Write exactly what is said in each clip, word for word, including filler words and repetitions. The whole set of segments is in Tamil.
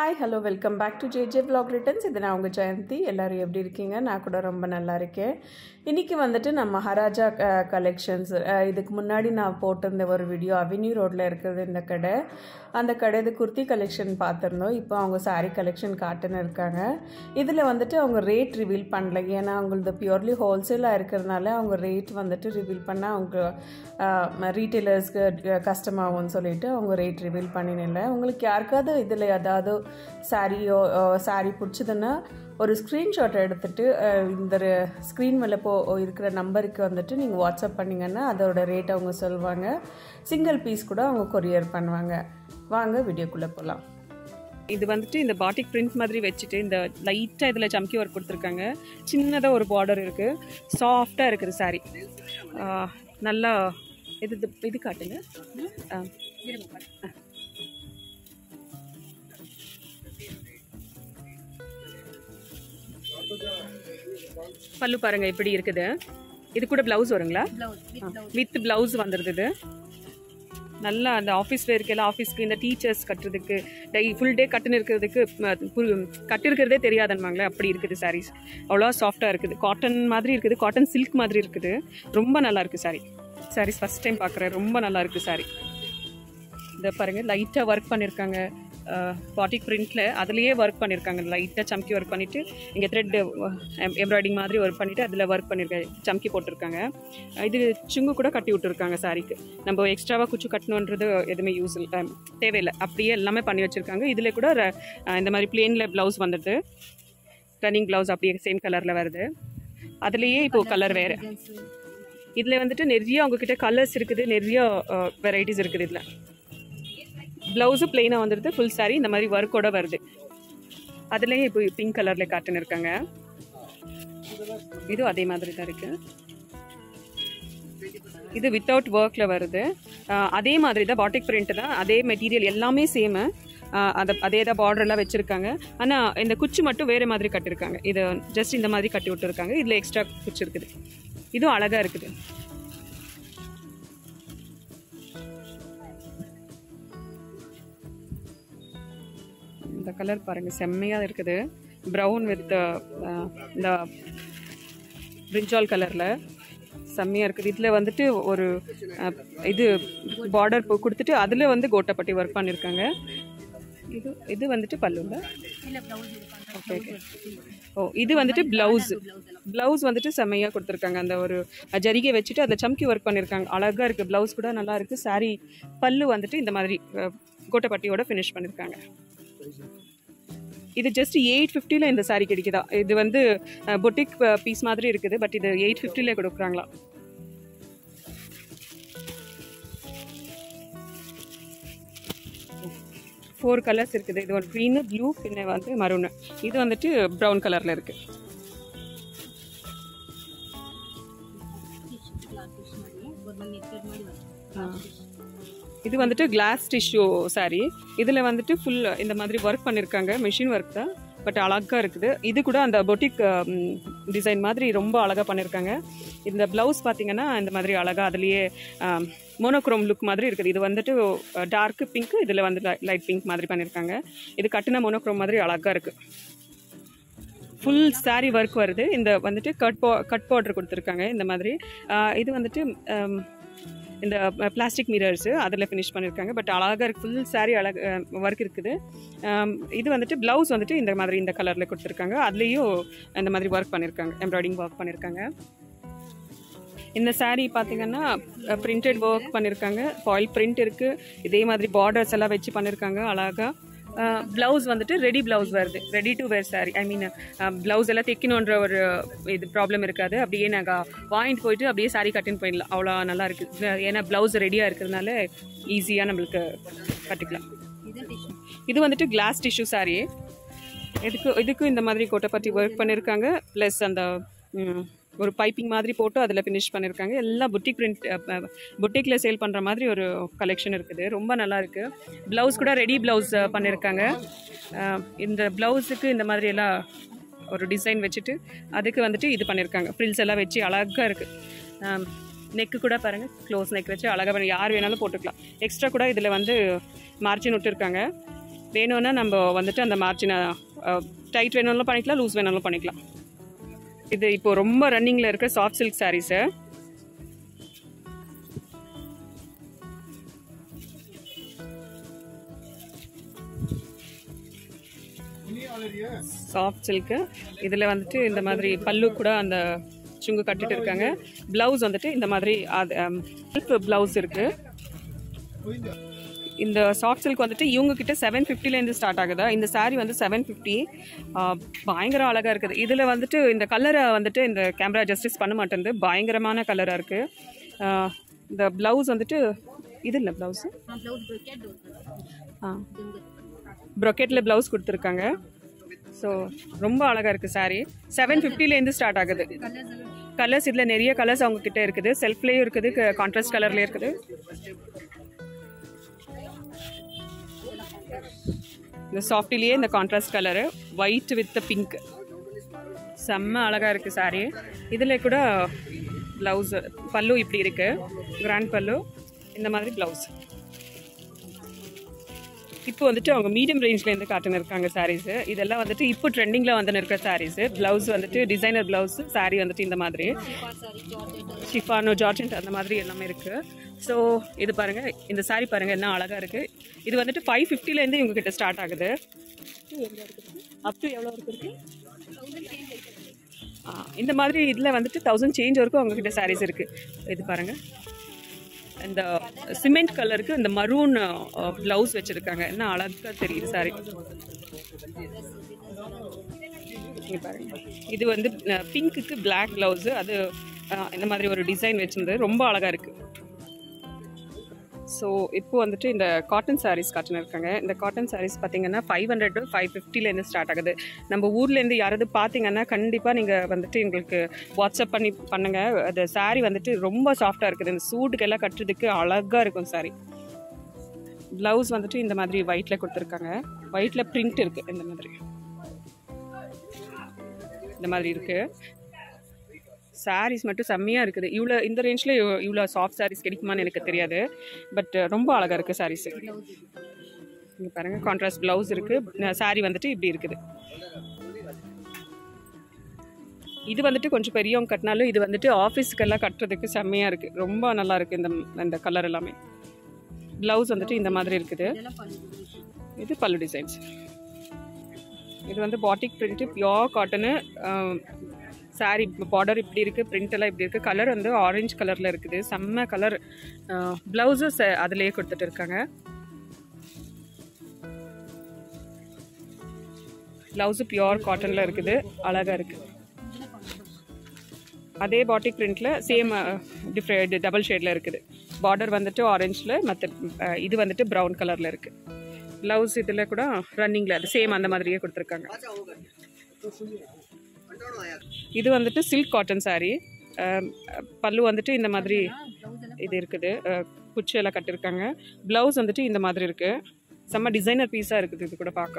Hi, hello, welcome back to J J Vlog Returns. இது நான் உங்க ஜெயந்தி. எல்லாரும் எப்படி இருக்கீங்க? நான் கூட ரொம்ப நல்லா இருக்கேன். இன்னைக்கு வந்துட்டு நான் மகாராஜா கலெக்ஷன்ஸ் இதுக்கு முன்னாடி நான் போட்டிருந்த ஒரு வீடியோ அவென்யூ ரோட்ல இருக்குது இந்த கடை. அந்த கடைது குர்த்தி கலெக்ஷன் பார்த்திருந்தோம். இப்போ அவங்க saree கலெக்ஷன் காட்டுன்னு இருக்காங்க. இதுல வந்துட்டு அவங்க ரேட் ரிவீல் பண்ணல. ஏன்னா அவங்களது பியூர்லி ஹோல்சேலா இருக்கிறதுனால அவங்க ரேட் வந்துட்டு ரிவீல் பண்ணா அவங்க ரீட்டைலர்ஸ்க்கு கஷ்டமாகும்னு சொல்லிட்டு அவங்க ரேட் ரிவீல் பண்ணினல. உங்களுக்கு யாருக்காவது இதுல ஏதாவது சாரியோ சாரி பிடிச்சதுன்னா ஒரு ஸ்க்ரீன்ஷாட் எடுத்துட்டு இந்த ஸ்க்ரீன் மேலே போ இருக்கிற நம்பருக்கு வந்துட்டு நீங்கள் வாட்ஸ்அப் பண்ணிங்கன்னா அதோட ரேட் அவங்க சொல்லுவாங்க. சிங்கிள் பீஸ் கூட அவங்க கொரியர் பண்ணுவாங்க. வாங்க வீடியோக்குள்ளே போகலாம். இது வந்துட்டு இந்த பாட்டிக் பிரிண்ட் மாதிரி வச்சுட்டு இந்த லைட்டாக இதில் சம்கி ஒர்க் கொடுத்துருக்காங்க. சின்னதாக ஒரு பார்டர் இருக்குது. சாஃப்டாக இருக்குது சாரி. நல்லா இது இது காட்டுங்க. பல்லு பாருங்க எப்படி இருக்குது. இது கூட பிளவுஸ் வருங்களா? வித் பிளவுஸ் வந்துடுது. இது நல்லா அந்த ஆஃபீஸ் வேர்க்கெல்லாம் ஆஃபீஸ்க்கு இந்த டீச்சர்ஸ் கட்டுறதுக்கு டை ஃபுல் டே கட்டுன்னு இருக்கிறதுக்கு கட்டு இருக்கிறதே தெரியாதுன்னுவாங்களே அப்படி இருக்குது சாரீஸ். அவ்வளோ சாஃப்டாக இருக்குது. காட்டன் மாதிரி இருக்குது. காட்டன் சில்க் மாதிரி இருக்குது. ரொம்ப நல்லா இருக்குது சாரி. சாரீஸ் ஃபஸ்ட் டைம் பார்க்குறேன். ரொம்ப நல்லா இருக்குது சாரி. இதை பாருங்கள் லைட்டாக ஒர்க் பண்ணியிருக்காங்க. பாட்டிக் பிரிண்ட்ல அதுலேயே ஒர்க் பண்ணியிருக்காங்க. லைட்டாக சம்கி ஒர்க் பண்ணிவிட்டு இங்கே த்ரெட் எம்ப்ராய்டிங் மாதிரி ஒர்க் பண்ணிவிட்டு அதில் ஒர்க் பண்ணியிருக்காங்க. சம்கி போட்டிருக்காங்க. இது சுங்கு கூட கட்டி விட்டுருக்காங்க சாரிக்கு. நம்ம எக்ஸ்ட்ராவாக குச்சி கட்டணுன்றது எதுவுமே யூஸ் இல்லை, தேவையில்லை. அப்படியே எல்லாமே பண்ணி வச்சுருக்காங்க. இதில் கூட இந்த மாதிரி பிளேனில் ப்ளவுஸ் வந்துடுது. ரன்னிங் ப்ளவுஸ் அப்படியே சேம் கலரில் வருது. அதுலேயே இப்போது கலர் வேறு. இதில் வந்துட்டு நிறைய அவங்கக்கிட்ட கலர்ஸ் இருக்குது. நிறைய வெரைட்டிஸ் இருக்குது. இதில் ப்ளவுஸு பிளெயினாக வந்துடுது. ஃபுல் சாரீ இந்த மாதிரி ஒர்க்கோட வருது. அதுலேயே இப்போ பிங்க் கலரில் காட்டுன்னு இருக்காங்க. இதுவும் அதே மாதிரி தான் இருக்குது. இது வித்தவுட் ஒர்க்கில் வருது. அதே மாதிரி தான் பாட்டிக் பிரிண்ட் தான். அதே மெட்டீரியல் எல்லாமே சேமு. அதை அதே தான் பார்டர்லாம் வச்சுருக்காங்க. ஆனால் இந்த குச்சி மட்டும் வேறு மாதிரி கட்டியிருக்காங்க. இது ஜஸ்ட் இந்த மாதிரி கட்டி விட்டுருக்காங்க. இதில் எக்ஸ்ட்ரா குச்சி இருக்குது. இதுவும் அழகாக இருக்குது. இந்த கலர் பாருங்க செம்மையாக இருக்குது. ப்ரௌன் வித் இந்த பிரிஞ்சால் கலரில் செம்மையாக இருக்குது. இதில் வந்துட்டு ஒரு இது பார்டர் கொடுத்துட்டு அதில் வந்து கோட்டப்பட்டி ஒர்க் பண்ணியிருக்காங்க. இது இது வந்துட்டு பல்லுல. Okay okay. ஓ இது வந்துட்டு ப்ளவுஸ். ப்ளவுஸ் வந்துட்டு செம்மையாக கொடுத்துருக்காங்க. அந்த ஒரு ஜரிகை வச்சுட்டு அதை சம்கி ஒர்க் பண்ணியிருக்காங்க. அழகாக இருக்குது. ப்ளவுஸ் கூட நல்லா இருக்குது. சாரீ பல்லு வந்துட்டு இந்த மாதிரி கோட்டப்பட்டியோட ஃபினிஷ் பண்ணியிருக்காங்க. இது ஜஸ்ட் எயிட் ஃபிஃப்டியில் இந்த சாரீ கிடைக்குதா? இது வந்து பொட்டிக் பீஸ் மாதிரி இருக்குது. பட் இது எயிட் ஃபிஃப்டியில் கொடுக்குறாங்களா? ஃபோர் கலர்ஸ் இருக்குது. இது ஒரு க்ரீனு, ப்ளூ, பின்ன வந்து மரூனு. இது வந்துட்டு ப்ரௌன் கலரில் இருக்குது. இது வந்துட்டு கிளாஸ் டிஷ்யூ சாரீ. இதில் வந்துட்டு ஃபுல் இந்த மாதிரி ஒர்க் பண்ணியிருக்காங்க. மிஷின் ஒர்க் தான், பட் அழகாக இருக்குது. இது கூட அந்த பொட்டிக் டிசைன் மாதிரி ரொம்ப அழகாக பண்ணியிருக்காங்க. இந்த ப்ளவுஸ் பார்த்தீங்கன்னா இந்த மாதிரி அழகாக அதுலேயே மோனோக்ரோம் லுக் மாதிரி இருக்குது. இது வந்துட்டு டார்க் பிங்க், இதில் வந்து லைட் பிங்க் மாதிரி பண்ணியிருக்காங்க. இது கட்டின மோனோக்ரோம் மாதிரி அழகாக இருக்குது. ஃபுல் சாரீ ஒர்க் வருது. இந்த வந்துட்டு கட் பா கட் பார்டர் கொடுத்துருக்காங்க இந்த மாதிரி. இது வந்துட்டு இந்த பிளாஸ்டிக் மிரர்ஸு அதில் ஃபினிஷ் பண்ணியிருக்காங்க. பட் அழகாக இருக்குது. ஃபுல் சாரீ அழகு ஒர்க் இருக்குது. இது வந்துட்டு ப்ளவுஸ் வந்துட்டு இந்த மாதிரி இந்த கலரில் கொடுத்துருக்காங்க. அதுலேயும் இந்த மாதிரி ஒர்க் பண்ணியிருக்காங்க. எம்ப்ராய்டிங் ஒர்க் பண்ணியிருக்காங்க. இந்த சாரீ பார்த்தீங்கன்னா பிரிண்டட் ஒர்க் பண்ணியிருக்காங்க. ஃபாயில் பிரிண்ட் இருக்குது. இதே மாதிரி பார்டர்ஸ் எல்லாம் வச்சு பண்ணியிருக்காங்க அழகாக. ப்ளவுஸ் வந்துட்டு ரெடி ப்ளவுஸ் வருது. Ready to wear saree. I mean blouse எல்லாம் தைக்கணுன்ற ஒரு இது ப்ராப்ளம் இருக்காது. அப்படியே நாங்கள் வாங்கிட்டு போயிட்டு அப்படியே சாரீ கட்டின்னு போயிடலாம். அவ்வளோ நல்லா இருக்குது. ஏன்னா ப்ளவுஸ் ரெடியாக இருக்கிறதுனால ஈஸியாக நம்மளுக்கு கட்டிக்கலாம். இது வந்துட்டு கிளாஸ் டிஷ்யூ சாரீ. இதுக்கு இதுக்கும் இந்த மாதிரி கோட்டப்பட்டி ஒர்க் பண்ணியிருக்காங்க. ப்ளஸ் அந்த ஒரு பைப்பிங் மாதிரி போட்டு அதில் ஃபினிஷ் பண்ணியிருக்காங்க. எல்லாம் புட்டிக் பிரிண்ட் புட்டிக்கில் சேல் பண்ணுற மாதிரி ஒரு கலெக்ஷன் இருக்குது. ரொம்ப நல்லா இருக்குது. ப்ளவுஸ் கூட ரெடி ப்ளவுஸ் பண்ணியிருக்காங்க. இந்த ப்ளவுஸுக்கு இந்த மாதிரி எல்லாம் ஒரு டிசைன் வச்சுட்டு அதுக்கு வந்துட்டு இது பண்ணியிருக்காங்க. ஃப்ரில்ஸ் எல்லாம் வச்சு அழகாக இருக்குது. நெக்கு கூட பாருங்கள் க்ளோஸ் நெக் வச்சு அழகாக யார் வேணாலும் போட்டுக்கலாம். எக்ஸ்ட்ரா கூட இதில் வந்து மார்ஜின் விட்டுருக்காங்க. வேணும்னா நம்ம வந்துட்டு அந்த மார்ஜினை டைட் வேணும்னாலும் பண்ணிக்கலாம், லூஸ் வேணும்னாலும் பண்ணிக்கலாம். இது இப்போ ரொம்ப ரன்னிங்கில் இருக்க soft silk sarees. Soft silk. இதில் வந்துட்டு இந்த மாதிரி பல்லு கூட அந்த சுங்கு கட்டிட்டு இருக்காங்க. பிளவுஸ் வந்துட்டு இந்த மாதிரி செல்ஃப் பிளவுஸ் இருக்கு. இந்த சாஃப்ட் சில்க் வந்துட்டு இவங்க கிட்ட செவன் ஃபிஃப்டிலேருந்து ஸ்டார்ட் ஆகுதா. இந்த சாரீ வந்து செவன் ஃபிஃப்டி. பயங்கர அழகாக இருக்குது. இதில் வந்துட்டு இந்த கலரை வந்துட்டு இந்த கேமரா ஜஸ்டிஸ் பண்ண மாட்டேங்குது. பயங்கரமான கலராக இருக்குது. இந்த ப்ளவுஸ் வந்துட்டு இது இல்லை ப்ளவுஸு ஆ ப்ரொக்கெட்டில் ப்ளவுஸ் கொடுத்துருக்காங்க. ஸோ ரொம்ப அழகாக இருக்குது சாரீ. செவன் ஃபிஃப்டிலேருந்து ஸ்டார்ட் ஆகுது. கலர்ஸ் இதில் நிறைய கலர்ஸ் அவங்கக்கிட்ட இருக்குது. செல்ஃப்லேயும் இருக்குது, கான்ட்ராஸ்ட் கலர்லேயும் இருக்குது. இந்த சாஃப்டிலேயே இந்த contrast colour white with pink செம்ம அழகாக இருக்குது சாரீ. இதில் கூட ப்ளவுஸு பல்லு இப்படி இருக்குது, கிராண்ட் பல்லு. இந்த மாதிரி ப்ளவுஸ் இப்போ வந்துட்டு அவங்க மீடியம் ரேஞ்ச்லேருந்து காட்டுன்னு இருக்காங்க சாரீஸு. இதெல்லாம் வந்துட்டு இப்போ ட்ரெண்டிங்கில் வந்து இருக்கிற சாரீஸு. ப்ளவுஸ் வந்துட்டு டிசைனர் ப்ளவுஸு, சாரீ வந்துட்டு இந்த மாதிரி ஷிஃபானோ ஜார்ஜென்ட் அந்த மாதிரி எல்லாமே இருக்குது. ஸோ இது பாருங்கள், இந்த சாரீ பாருங்கள் என்ன அழகாக இருக்குது. இது வந்துட்டு ஃபைவ் ஃபிஃப்டிலேருந்து இவங்ககிட்ட ஸ்டார்ட் ஆகுது. அப் டு எவ்வளோ இருக்குது? இந்த மாதிரி இதில் வந்துட்டு தௌசண்ட் சேஞ்ச் வரைக்கும் அவங்கக்கிட்ட சாரீஸ் இருக்குது. இது பாருங்கள், இந்த சிமெண்ட் கலருக்கு இந்த மரூன் ப்ளவுஸ் வச்சுருக்காங்க. என்ன அழகாக தெரியுது சாரி. இங்கே பாருங்கள், இது வந்து பிங்க்குக்கு பிளாக் ப்ளவுஸு. அது இந்த மாதிரி ஒரு டிசைன் வச்சுருந்து ரொம்ப அழகாக இருக்குது. ஸோ இப்போ வந்துட்டு இந்த காட்டன் சாரீஸ் காட்டுன்னு இருக்காங்க. இந்த காட்டன் சாரீஸ் பார்த்தீங்கன்னா ஃபைவ் ஹண்ட்ரட் டு ஃபைவ் ஃபிஃப்டிலேருந்து ஸ்டார்ட் ஆகுது. நம்ம ஊர்லேருந்து யாராவது பார்த்தீங்கன்னா கண்டிப்பாக நீங்கள் வந்துட்டு எங்களுக்கு வாட்ஸ்அப் பண்ணி பண்ணுங்கள். அந்த சாரீ வந்துட்டு ரொம்ப சாஃப்டாக இருக்குது. இந்த சூட்டுக்கெல்லாம் கட்டுறதுக்கு அழகாக இருக்கும் சாரீ. ப்ளவுஸ் வந்துட்டு இந்த மாதிரி ஒயிட்டில் கொடுத்துருக்காங்க. ஒயிட்டில் பிரிண்ட் இருக்குது. இந்த மாதிரி இந்த மாதிரி இருக்குது. சாரீஸ் மட்டும் செம்மையாக இருக்குது. இவ்வளோ இந்த ரேஞ்சில் இவ்வளோ சாஃப்ட் சாரீஸ் கிடைக்குமான்னு எனக்கு தெரியாது. பட் ரொம்ப அழகாக இருக்குது சாரீஸு. இங்கே பாருங்கள், கான்ட்ராஸ்ட் ப்ளவுஸ் இருக்குது. சாரீ வந்துட்டு இப்படி இருக்குது. இது வந்துட்டு கொஞ்சம் பெரியவங்க கட்டினாலும் இது வந்துட்டு ஆஃபீஸுக்கெல்லாம் கட்டுறதுக்கு செம்மையாக இருக்குது. ரொம்ப நல்லா இருக்குது இந்த இந்த கலர் எல்லாமே. ப்ளவுஸ் வந்துட்டு இந்த மாதிரி இருக்குது. இது பல்லு டிசைன்ஸ். இது வந்து batik print, pure cotton. Saree border இப்படி இருக்குது, பிரிண்ட் எல்லாம் இப்படி இருக்குது. கலர் வந்து ஆரஞ்சு கலரில் இருக்குது. செம்ம கலர். ப்ளவுஸு அதிலேயே கொடுத்துட்டு இருக்காங்க. ப்ளவுஸு பியோர் காட்டனில் இருக்குது. அழகாக இருக்குது. அதே பாட்டிக் பிரிண்ட்டில் சேம் டிஃப்ரெண்ட் டபுள் ஷேடில் இருக்குது. பார்டர் வந்துட்டு ஆரஞ்சில், மற்ற இது வந்துட்டு ப்ரௌன் கலரில் இருக்குது. ப்ளவுஸ் இதில் கூட ரன்னிங்கில் அது சேம் அந்த மாதிரியே கொடுத்துருக்காங்க. இது வந்துட்டு சில்க் காட்டன் சாரீ. பல்லு வந்துட்டு இந்த மாதிரி இது இருக்குது, குச்சி எல்லாம் கட்டிருக்காங்க. ப்ளவுஸ் வந்துட்டு இந்த மாதிரி இருக்குது. செம்ம டிசைனர் பீஸாக இருக்குது. இது கூட பார்க்க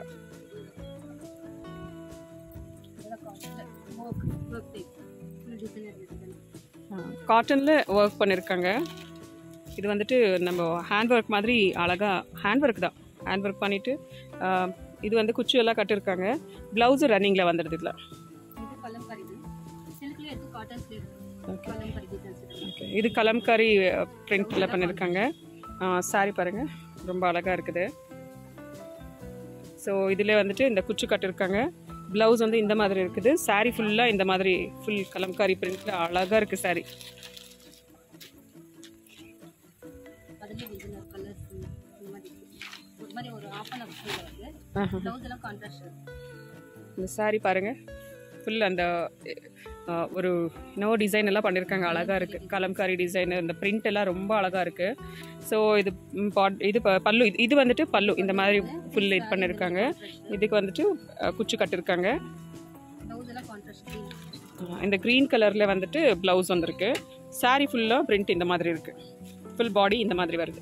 காட்டனில் ஒர்க் பண்ணியிருக்காங்க. இது வந்துட்டு நம்ம ஹேண்ட் ஒர்க் மாதிரி அழகாக ஹேண்ட் ஒர்க் தான். ஹேண்ட் ஒர்க் பண்ணிவிட்டு இது வந்து குச்சி எல்லாம் கட்டிருக்காங்க. ப்ளவுஸு ரன்னிங்கில் வந்துடுது. இதில் ஓகே, இது கலம்காரி பிரிண்ட்டில் பண்ணியிருக்காங்க. சாரி பாருங்கள், ரொம்ப அழகாக இருக்குது. ஸோ இதில் வந்துட்டு இந்த குச்சி கட்டிருக்காங்க. ப்ளவுஸ் வந்து இந்த மாதிரி இருக்குது. சாரீ ஃபுல்லாக இந்த மாதிரி ஃபுல் கலம்காரி பிரிண்ட்டில் அழகாக இருக்குது சாரீ. இந்த சாரீ பாருங்கள், ஃபுல் அந்த ஒரு நோ டிசைன் எல்லாம் பண்ணியிருக்காங்க. அழகாக இருக்குது. கலம்காரி டிசைனு, இந்த பிரிண்ட் எல்லாம் ரொம்ப அழகாக இருக்குது. ஸோ இது இது பல்லு. இது வந்துட்டு பல்லு இந்த மாதிரி ஃபுல் இது பண்ணியிருக்காங்க. இதுக்கு வந்துட்டு குச்சி கட்டிருக்காங்க. இந்த க்ரீன் கலரில் வந்துட்டு ப்ளவுஸ் வந்துருக்கு. சாரீ ஃபுல்லாக பிரிண்ட் இந்த மாதிரி இருக்குது. ஃபுல் பாடி இந்த மாதிரி வருது.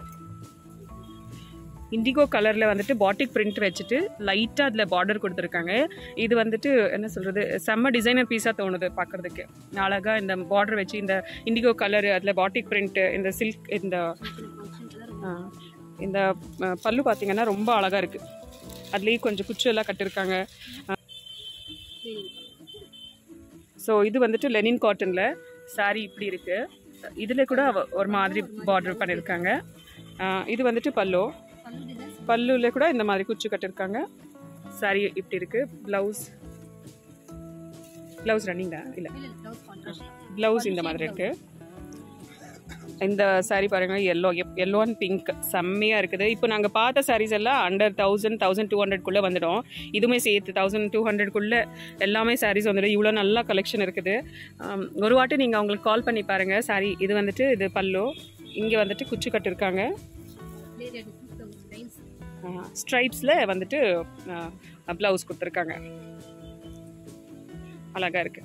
இண்டிகோ கலரில் வந்துட்டு பாட்டிக் பிரிண்ட் வச்சுட்டு லைட்டாக அதில் பார்டர் கொடுத்துருக்காங்க. இது வந்துட்டு என்ன சொல்கிறது, செம்ம டிசைனர் பீஸாக தோணுது பார்க்குறதுக்கு. அழகாக இந்த பார்டர் வச்சு இந்த இண்டிகோ கலரு, அதில் பாட்டிக் பிரிண்ட்டு, இந்த சில்க், இந்த இந்த பல்லு பார்த்திங்கன்னா ரொம்ப அழகாக இருக்குது. அதுலேயே கொஞ்சம் குச்சு எல்லாம் கட்டிருக்காங்க. ஸோ இது வந்துட்டு லெனின் காட்டனில் சாரீ இப்படி இருக்குது. இதில் கூட ஒரு மாதிரி பார்டர் பண்ணியிருக்காங்க. இது வந்துட்டு பல்லு. பல்லுல கூட இந்த மாதிரி குச்சி கட்டிருக்காங்க. சாரி இப்படி இருக்கு. பிளவுஸ் பிளவுஸ் ரன்னிங்கா இல்லை, பிளவுஸ் இந்த மாதிரி இருக்கு. இந்த சாரீ பாருங்க, எல்லோ எல்லோ அண்ட் பிங்க் செம்மையாக இருக்குது. இப்போ நாங்கள் பார்த்த சாரீஸ் எல்லாம் அண்டர் தௌசண்ட் தௌசண்ட் டூ ஹண்ட்ரட்குள்ளே வந்துடும். இதுவுமே சேர்த்து தௌசண்ட் டூ ஹண்ட்ரட்குள்ளே எல்லாமே சாரீஸ் வந்துடும். இவ்வளோ நல்லா கலெக்ஷன் இருக்குது. ஒரு வாட்டி நீங்கள் அவங்களுக்கு கால் பண்ணி பாருங்கள். சாரீ இது வந்துட்டு இது பல்லு. இங்கே வந்துட்டு குச்சி கட்டிருக்காங்க. ஸ்ட்ரைப்ஸில் வந்துட்டு ப்ளவுஸ் கொடுத்துருக்காங்க. அழகாக இருக்கு.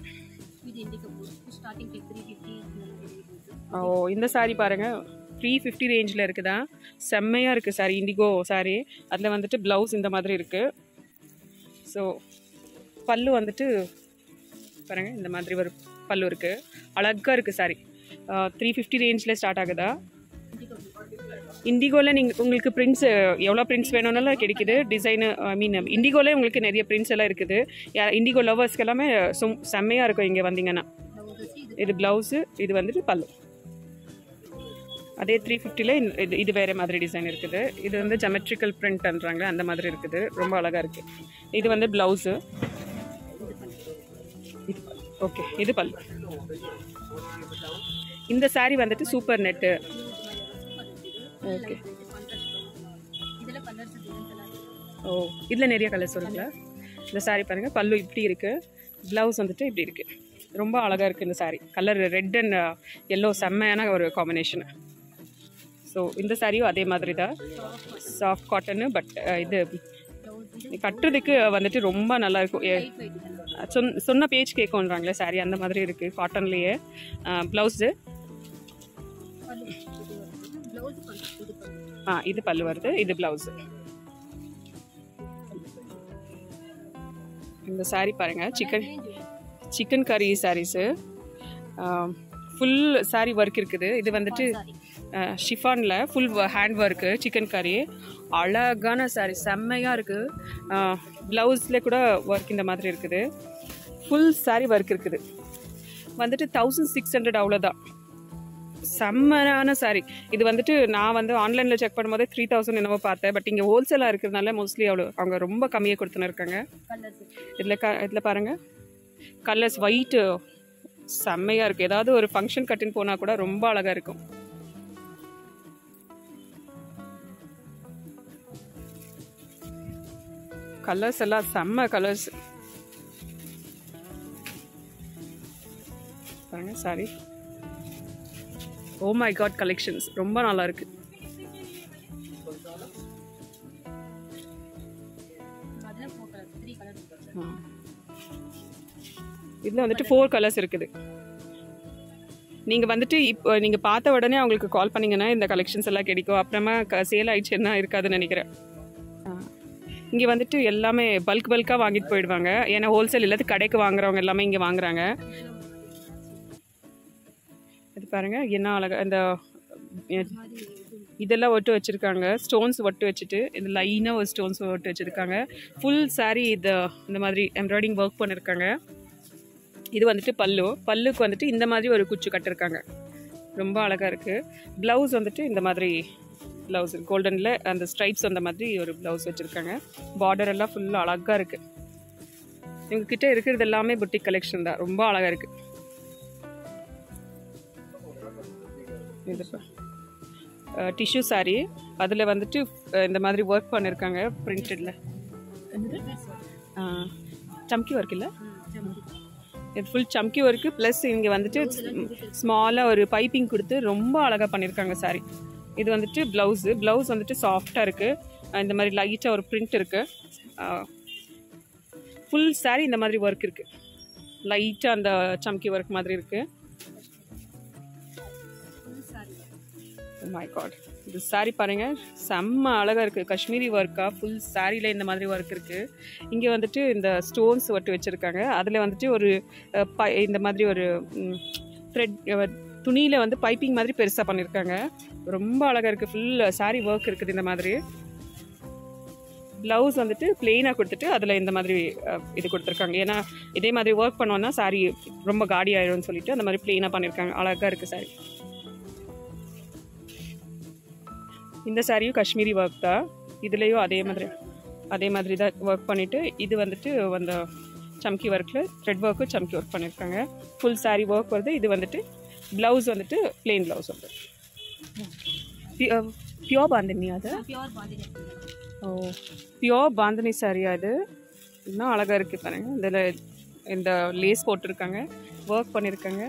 ஓ இந்த சாரீ பாருங்கள், த்ரீ ஃபிஃப்டி ரேஞ்சில் இருக்குதா. செம்மையாக இருக்குது சாரீ. இண்டிகோ சாரீ. அதில் வந்துட்டு ப்ளவுஸ் இந்த மாதிரி இருக்குது. ஸோ பல்லு வந்துட்டு பாருங்கள், இந்த மாதிரி ஒரு பல்லு இருக்குது. அழகாக இருக்குது சாரீ. த்ரீ ஃபிஃப்டி ரேஞ்சில் ஸ்டார்ட் ஆகுதா. இண்டிகோவில் நீங்கள் உங்களுக்கு பிரிண்ட்ஸ் எவ்வளோ பிரிண்ட்ஸ் வேணும்னாலும் கிடைக்குது. டிசைனு ஐ மீன் இண்டிகோவில் உங்களுக்கு நிறைய பிரிண்ட்ஸ் எல்லாம் இருக்குது. இண்டிகோ லவர்ஸ்க்கு எல்லாமே சும் செம்மையாக இருக்கும் இங்கே வந்தீங்கன்னா. இது ப்ளவுஸு, இது வந்துட்டு பல்லு. அதே த்ரீ ஃபிஃப்டியில் இது இது வேறு மாதிரி டிசைன் இருக்குது. இது வந்து ஜெமெட்ரிக்கல் பிரிண்ட்ன்றாங்களே அந்த மாதிரி இருக்குது. ரொம்ப அழகாக இருக்குது. இது வந்து ப்ளவுஸு. ஓகே, இது பல்லு. இந்த சாரீ வந்துட்டு சூப்பர் நெட்டு. ஓகே. ஓ இதில் நிறைய கலர்ஸ் வருங்களா. இந்த சாரீ பாருங்கள், பல்லு இப்படி இருக்குது. ப்ளவுஸ் வந்துட்டு இப்படி இருக்குது. ரொம்ப அழகாக இருக்குது இந்த saree. Colour red and yellow செம்மையான ஒரு காம்பினேஷனு. ஸோ இந்த சாரியும் அதே மாதிரி தான், சாஃப்ட் காட்டனு. பட் இது கட்டுறதுக்கு வந்துட்டு ரொம்ப நல்லாயிருக்கும். சொன் சொன்ன பேஜ் கேட்குன்றாங்களே சாரீ, அந்த மாதிரி இருக்குது காட்டன்லேயே. ப்ளவுஸு ஆ இது பல்லு வருது, இது ப்ளவுஸு. இந்த சாரீ பாருங்கள், chikan chikankari sarees. Full saree work இருக்குது. இது வந்துட்டு ஷிஃபானில் full hand work, chikankari. அழகான சாரீ, செம்மையாக இருக்குது. ப்ளவுஸில் கூட ஒர்க் இந்த மாதிரி இருக்குது. ஃபுல் சாரீ ஒர்க் இருக்குது. வந்துட்டு தௌசண்ட் சிக்ஸ் ஹண்ட்ரட் அவ்வளோதான். செம்மையான சாரீ. இது வந்துட்டு நான் வந்து ஆன்லைனில் செக் பண்ணும்போது த்ரீ தௌசண்ட் என்னவோ பார்த்தேன். பட் இங்கே ஹோல்சேலாக இருக்கிறதுனால மோஸ்ட்லி அவ்வளோ அவங்க ரொம்ப கம்மியாக கொடுத்துன்னு இருக்காங்க. இதில் க இதில் பாருங்கள், கலர்ஸ் ஒயிட்டு செம்மையாக இருக்குது. ஏதாவது ஒரு ஃபங்க்ஷன் கட்டின்னு போனால் கூட ரொம்ப அழகாக இருக்கும். கலர்ஸ் எல்லாம் செம்ம கலர்ஸ் பாருங்க. Sorry, oh my God, collections ரொம்ப நல்லா இருக்கு. இதில் வந்துட்டு ஃபோர் கலர்ஸ் இருக்குது. நீங்கள் வந்துட்டு இப்போ நீங்கள் பார்த்த உடனே அவங்களுக்கு கால் பண்ணிங்கன்னா இந்த கலெக்ஷன்ஸ் எல்லாம் கிடைக்கும். அப்புறமா சேல் ஆயிடுச்சுன்னா இருக்காதுன்னு நினைக்கிறேன். இங்கே வந்துட்டு எல்லாமே பல்க் பல்காக வாங்கிட்டு போயிடுவாங்க. ஏன்னா ஹோல்சேல் இல்லாத கடைக்கு வாங்குறவங்க எல்லாமே இங்கே வாங்குறாங்க. இது பாருங்கள் என்ன அழகா இந்த இதெல்லாம் ஒட்டு வச்சுருக்காங்க. ஸ்டோன்ஸ் ஒட்டு வச்சுட்டு இது லைனாக ஒரு ஸ்டோன்ஸ் ஒட்டு வச்சுருக்காங்க. ஃபுல் சாரீ இது இந்த மாதிரி எம்ப்ராய்டிங் ஒர்க் பண்ணியிருக்காங்க. இது வந்துட்டு பல்லு. பல்லுக்கு வந்துட்டு இந்த மாதிரி ஒரு குச்சி கட்டிருக்காங்க. ரொம்ப அழகாக இருக்குது. ப்ளவுஸ் வந்துட்டு இந்த மாதிரி ப்ளவுஸ் கோல்டனில் அந்த ஸ்ட்ரைப்ஸ் அந்த மாதிரி ஒரு ப்ளவுஸ் வச்சுருக்காங்க. பார்டர் எல்லாம் ஃபுல்லாக அழகாக இருக்குது. எங்ககிட்ட இருக்கிறது எல்லாமே புட்டிக் கலெக்ஷன் தான். ரொம்ப அழகாக இருக்குது. இது டிஷ்யூ சாரீ. அதில் வந்துட்டு இந்த மாதிரி ஒர்க் பண்ணியிருக்காங்க பிரிண்டடில். சம்கி ஒர்க் இல்லை, இது ஃபுல் சம்கி ஒர்க்கு. ப்ளஸ் இங்கே வந்துட்டு ஸ்மாலாக ஒரு பைப்பிங் கொடுத்து ரொம்ப அழகாக பண்ணியிருக்காங்க சாரீ. இது வந்துட்டு ப்ளவுஸு. ப்ளவுஸ் வந்துட்டு சாஃப்டாக இருக்குது. இந்த மாதிரி லைட்டாக ஒரு பிரிண்ட் இருக்குது. ஃபுல் சாரீ இந்த மாதிரி ஒர்க் இருக்குது. லைட்டாக அந்த சம்கி ஒர்க் மாதிரி இருக்குது. மை காட், இது சாரீ பாருங்கள், செம்ம அழகாக இருக்குது. காஷ்மீரி ஒர்க்காக ஃபுல் சாரியில் இந்த மாதிரி ஒர்க் இருக்குது. இங்கே வந்துட்டு இந்த ஸ்டோன்ஸ் ஒட்டு வச்சுருக்காங்க. அதில் வந்துட்டு ஒரு பை இந்த மாதிரி ஒரு த்ரெட் துணியில் வந்து பைப்பிங் மாதிரி பெருசாக பண்ணியிருக்காங்க. ரொம்ப அழகாக இருக்குது. ஃபுல் சாரீ ஒர்க் இருக்குது இந்த மாதிரி. ப்ளவுஸ் வந்துட்டு பிளெயினாக கொடுத்துட்டு அதில் இந்த மாதிரி இது கொடுத்துருக்காங்க. ஏன்னா இதே மாதிரி ஒர்க் பண்ணோன்னா சாரி ரொம்ப காடி ஆயிடும்னு சொல்லிட்டு அந்த மாதிரி பிளெயினாக பண்ணியிருக்காங்க. அழகாக இருக்குது சாரி. இந்த சாரியும் காஷ்மீரி ஒர்க் தான். இதுலேயும் அதே மாதிரி அதே மாதிரி தான் ஒர்க் பண்ணிவிட்டு இது வந்துட்டு அந்த சம்கி ஒர்க்கில் த்ரெட் ஒர்க்கு சம்கி ஒர்க் பண்ணியிருக்காங்க. ஃபுல் சாரி ஒர்க் வருது. இது வந்துட்டு ப்ளவுஸ் வந்துட்டு பிளெயின் ப்ளவுஸ் வருது. பியோர் பாந்தினி அது? ஓ, பியோர் பாந்தினி சாரியா இது? இன்னும் அழகாக இருக்குது பாருங்க. இதில் இந்த லேஸ் போட்டிருக்காங்க, ஒர்க் பண்ணியிருக்காங்க.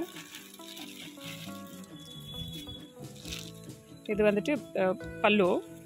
இது வந்துட்டு பல்லு,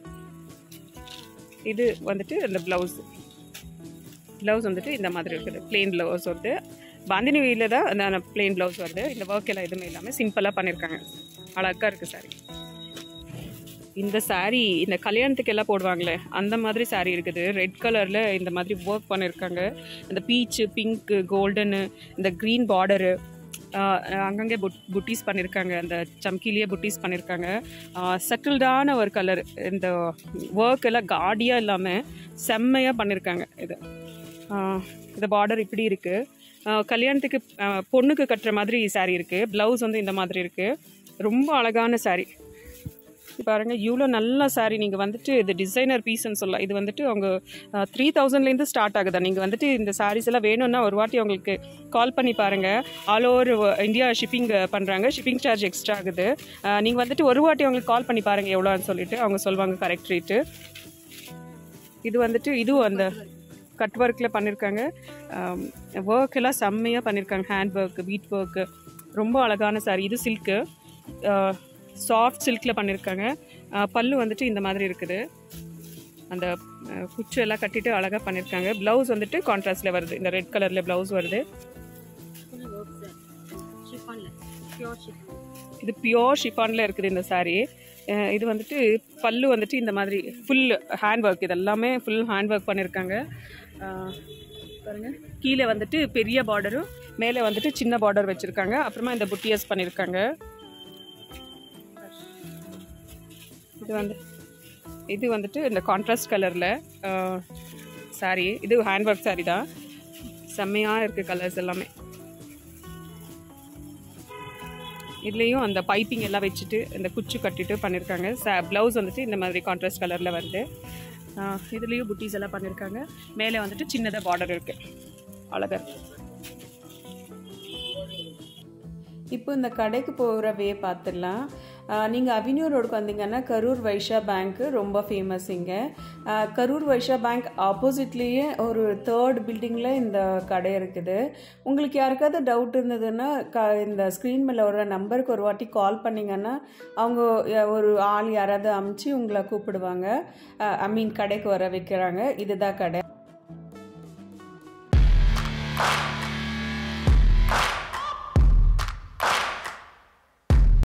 இது வந்துட்டு இந்த ப்ளவுஸ். ப்ளவுஸ் வந்துட்டு இந்த மாதிரி இருக்குது. பிளெயின் ப்ளவுஸ் வருது. பாந்தினி வீலில் தான் அந்த பிளெயின் ப்ளவுஸ் வருது. இந்த ஒர்க் எல்லாம் எதுவுமே இல்லாமல் சிம்பிளாக பண்ணியிருக்காங்க. அழகாக இருக்குது சாரி. இந்த சாரீ இந்த கல்யாணத்துக்கு எல்லாம் போடுவாங்களே அந்த மாதிரி சாரீ இருக்குது. ரெட் கலரில் இந்த மாதிரி ஒர்க் பண்ணியிருக்காங்க. இந்த பீச்சு, பிங்க்கு, கோல்டனு, இந்த க்ரீன் பார்டரு, அங்கங்கே புட் புட்டீஸ் பண்ணியிருக்காங்க. அந்த சம்கிலேயே புட்டீஸ் பண்ணியிருக்காங்க. செட்டில்டான ஒரு கலர். இந்த ஒர்க் எல்லாம் காடியாக இல்லாமல் செம்மையாக பண்ணியிருக்காங்க. இது இந்த பார்டர் இப்படி இருக்குது. கல்யாணத்துக்கு பொண்ணுக்கு கட்டுற மாதிரி சாரீ இருக்குது. ப்ளவுஸ் வந்து இந்த மாதிரி இருக்குது. ரொம்ப அழகான சாரீ பாருங்கள். இவ்வளோ நல்ல சாரீ. நீங்கள் வந்துட்டு இது டிசைனர் பீஸ்ன்னு சொல்லலாம். இது வந்துட்டு அவங்க த்ரீ தௌசண்ட்லேருந்து ஸ்டார்ட் ஆகுதா. நீங்கள் வந்துட்டு இந்த சாரீஸ் எல்லாம் வேணும்னா ஒரு வாட்டி அவங்களுக்கு கால் பண்ணி பாருங்கள். ஆல் ஓவர் இந்தியா ஷிப்பிங் பண்ணுறாங்க. ஷிப்பிங் சார்ஜ் எக்ஸ்ட்ரா ஆகுது. நீங்கள் வந்துட்டு ஒரு வாட்டி அவங்களுக்கு கால் பண்ணி பாருங்கள் எவ்வளோன்னு சொல்லிட்டு அவங்க சொல்லுவாங்க கரெக்ட் ரேட்டு. இது வந்துட்டு இதுவும் அந்த கட் ஒர்க்கில் பண்ணியிருக்காங்க. ஒர்க் எல்லாம் செம்மையாக பண்ணியிருக்காங்க. ஹேண்ட் ஒர்க்கு, பீட் ஒர்க்கு, ரொம்ப அழகான சாரீ. இது சில்க்கு, சாஃப்ட் சில்கில் பண்ணியிருக்காங்க. பல்லு வந்துட்டு இந்த மாதிரி இருக்குது. அந்த குச்சு எல்லாம் கட்டிட்டு அழகாக பண்ணியிருக்காங்க. ப்ளவுஸ் வந்துட்டு கான்ட்ராஸ்டில் வருது. இந்த ரெட் கலரில் ப்ளவுஸ் வருது. இது பியோர் ஷிஃபானில் இருக்குது இந்த சாரீ. இது வந்துட்டு பல்லு வந்துட்டு இந்த மாதிரி ஃபுல் ஹேண்ட் ஒர்க். இது எல்லாமே ஃபுல் ஹேண்ட் ஒர்க் பண்ணியிருக்காங்க. பாருங்க, கீழே வந்துட்டு பெரிய பார்டரும் மேலே வந்துட்டு சின்ன பார்டர் வச்சுருக்காங்க. அப்புறமா இந்த புட்டியஸ் பண்ணியிருக்காங்க. இது வந்து இது வந்துட்டு இந்த கான்ட்ராஸ்ட் கலரில் சாரீ. இது ஹேண்ட் ஒர்க் சாரீ தான். செம்மையாக இருக்குது கலர்ஸ் எல்லாமே. இதுலேயும் அந்த பைப்பிங் எல்லாம் வச்சுட்டு இந்த குச்சி கட்டிட்டு பண்ணியிருக்காங்க. ச ப்ளவுஸ் வந்துட்டு இந்த மாதிரி கான்ட்ராஸ்ட் கலரில் வருது. இதுலேயும் புட்டீஸ் எல்லாம் பண்ணியிருக்காங்க. மேலே வந்துட்டு சின்னதாக பார்டர் இருக்குது. அழகாக இருக்குது. இப்போ இந்த கடைக்கு போகிற வே பார்த்துடலாம். நீங்கள் அவென்யூ ரோடுக்கு வந்தீங்கன்னா கரூர் வைஷா பேங்க்கு ரொம்ப ஃபேமஸ் இங்கே. கரூர் வைஷா பேங்க் ஆப்போசிட்லேயே ஒரு தேர்ட் பில்டிங்கில் இந்த கடை இருக்குது. உங்களுக்கு யாருக்காவது டவுட் இருந்ததுன்னா க இந்த ஸ்க்ரீன் மேலே வர நம்பருக்கு ஒரு வாட்டி கால் பண்ணிங்கன்னா அவங்க ஒரு ஆள் யாராவது அமுச்சு உங்களை கூப்பிடுவாங்க. ஐ மீன் கடைக்கு வர வைக்கிறாங்க. இதுதான் கடை.